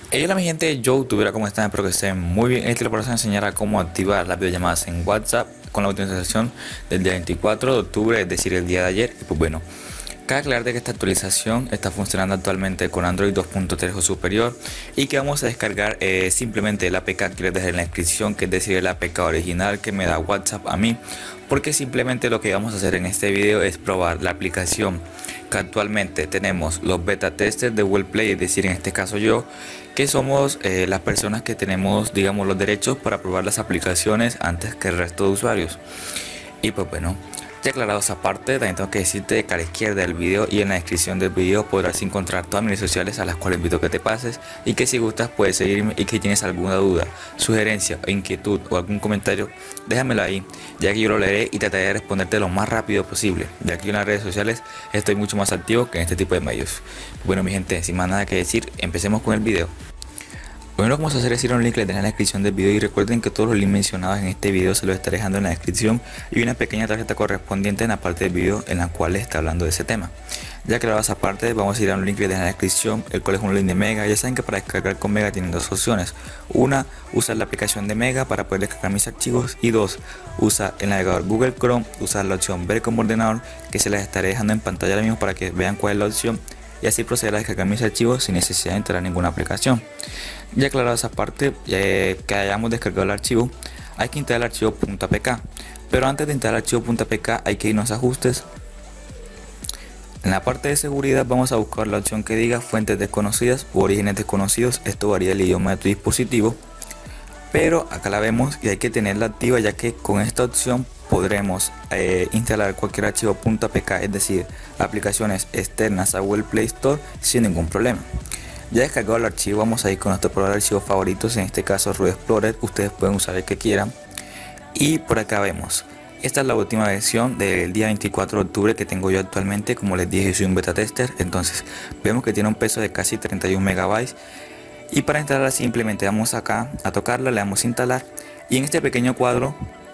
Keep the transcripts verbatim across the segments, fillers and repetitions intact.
Hey, hola mi gente, yo tuviera cómo están, espero que estén muy bien. Este les voy a enseñar a cómo activar las videollamadas en WhatsApp con la actualización del día veinticuatro de octubre, es decir, el día de ayer. Y pues bueno, cabe aclarar de que esta actualización está funcionando actualmente con Android dos punto tres o superior y que vamos a descargar eh, simplemente el A P K que les dejé en la descripción, que es decir, el A P K original que me da WhatsApp a mí, porque simplemente lo que vamos a hacer en este video es probar la aplicación que actualmente tenemos los beta testers de Google Play, es decir, en este caso yo, que somos eh, las personas que tenemos, digamos, los derechos para probar las aplicaciones antes que el resto de usuarios. Y pues bueno, ya aclarado esa parte, también tengo que decirte que a la izquierda del video y en la descripción del video podrás encontrar todas mis redes sociales, a las cuales invito a que te pases, y que si gustas puedes seguirme, y que si tienes alguna duda, sugerencia, inquietud o algún comentario, déjamelo ahí, ya que yo lo leeré y trataré de responderte lo más rápido posible, ya que en las redes sociales estoy mucho más activo que en este tipo de medios. Bueno mi gente, sin más nada que decir, empecemos con el video. Bueno, lo que vamos a hacer es ir a un link que les dejaré en la descripción del video, y recuerden que todos los links mencionados en este video se los estaré dejando en la descripción, y una pequeña tarjeta correspondiente en la parte del video en la cual les está hablando de ese tema. Ya que lo esa parte, vamos a ir a un link que les dejaré en la descripción, el cual es un link de Mega. Ya saben que para descargar con Mega tienen dos opciones: una, usar la aplicación de Mega para poder descargar mis archivos, y dos, usar el navegador Google Chrome, usar la opción ver como ordenador, que se las estaré dejando en pantalla ahora mismo para que vean cuál es la opción, y así proceder a descargar mis archivos sin necesidad de instalar ninguna aplicación. Ya aclarado esa parte, eh, que hayamos descargado el archivo, hay que instalar el archivo .apk, pero antes de instalar el archivo .apk hay que irnos a ajustes. En la parte de seguridad vamos a buscar la opción que diga fuentes desconocidas u orígenes desconocidos. Esto varía el idioma de tu dispositivo, pero acá la vemos y hay que tenerla activa, ya que con esta opción podremos eh, instalar cualquier archivo .apk, es decir, aplicaciones externas a Google Play Store sin ningún problema. Ya descargado el archivo, vamos a ir con nuestro programa de archivos favoritos, en este caso Root Explorer. Ustedes pueden usar el que quieran, y por acá vemos, esta es la última versión del día veinticuatro de octubre que tengo yo actualmente. Como les dije, soy un beta tester, entonces vemos que tiene un peso de casi treinta y un megabytes. Y para instalarla simplemente vamos acá a tocarla, le damos a instalar, y en este pequeño cuadro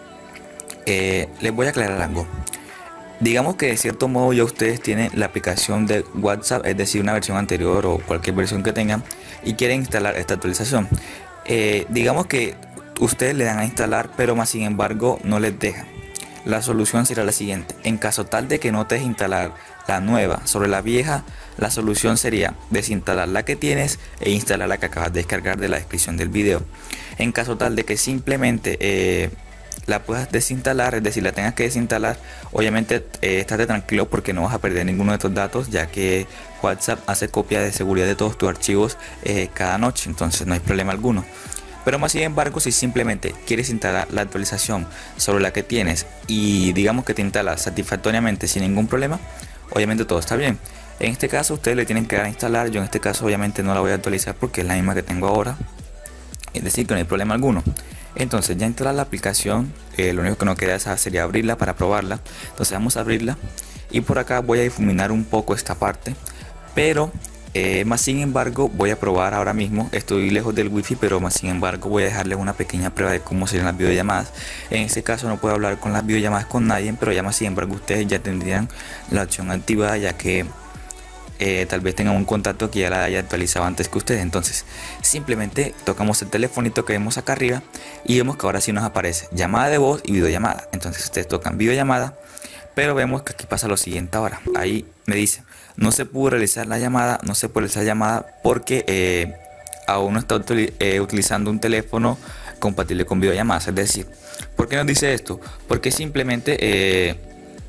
eh, les voy a aclarar algo. Digamos que de cierto modo ya ustedes tienen la aplicación de WhatsApp, es decir, una versión anterior o cualquier versión que tengan, y quieren instalar esta actualización. Eh, digamos que ustedes le dan a instalar, pero más sin embargo no les deja. La solución será la siguiente: en caso tal de que no te deje instalar la nueva sobre la vieja, la solución sería desinstalar la que tienes e instalar la que acabas de descargar de la descripción del video. En caso tal de que simplemente eh, la puedas desinstalar, es decir, la tengas que desinstalar, obviamente eh, estate tranquilo porque no vas a perder ninguno de estos datos, ya que WhatsApp hace copia de seguridad de todos tus archivos eh, cada noche, entonces no hay problema alguno. Pero más sin embargo, si simplemente quieres instalar la actualización sobre la que tienes y digamos que te instalas satisfactoriamente sin ningún problema, obviamente todo está bien. En este caso ustedes le tienen que dar a instalar. Yo en este caso obviamente no la voy a actualizar porque es la misma que tengo ahora, es decir, que no hay problema alguno. Entonces ya instalar la aplicación, eh, lo único que nos queda sería abrirla para probarla. Entonces vamos a abrirla, y por acá voy a difuminar un poco esta parte, pero eh, más sin embargo voy a probar ahora mismo. Estoy lejos del wifi, pero más sin embargo voy a dejarles una pequeña prueba de cómo serían las videollamadas. En este caso no puedo hablar con las videollamadas con nadie, pero ya más sin embargo ustedes ya tendrían la opción activada, ya que Eh, tal vez tengan un contacto que ya la haya actualizado antes que ustedes. Entonces simplemente tocamos el telefonito que vemos acá arriba, y vemos que ahora sí nos aparece llamada de voz y videollamada. Entonces ustedes tocan videollamada, pero vemos que aquí pasa lo siguiente. Ahora ahí me dice no se pudo realizar la llamada, no se puede realizar la llamada porque eh, aún no está util eh, utilizando un teléfono compatible con videollamadas. Es decir, ¿por qué nos dice esto? Porque simplemente eh,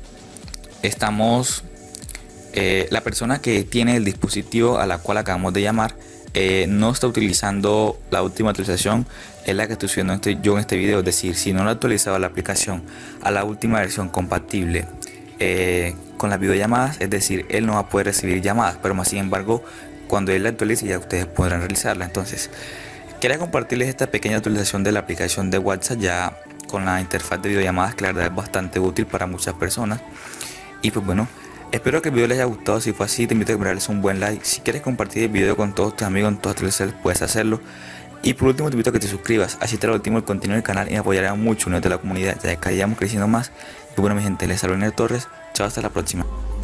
estamos Eh, la persona que tiene el dispositivo a la cual acabamos de llamar eh, no está utilizando la última actualización, es la que estoy subiendo este, yo en este video. Es decir, si no lo ha actualizado la aplicación a la última versión compatible eh, con las videollamadas, es decir, él no va a poder recibir llamadas, pero más sin embargo cuando él la actualice ya ustedes podrán realizarla. Entonces quería compartirles esta pequeña actualización de la aplicación de WhatsApp ya con la interfaz de videollamadas, que la verdad es bastante útil para muchas personas. Y pues bueno, espero que el video les haya gustado. Si fue así, te invito a que me regales un buen like. Si quieres compartir el video con todos tus amigos en todas tus redes sociales, puedes hacerlo. Y por último te invito a que te suscribas, así te lo último el contenido del canal y me apoyará mucho unirte a la comunidad, ya que vayamos creciendo más. Y bueno mi gente, les saludo Nel Torres. Chao, hasta la próxima.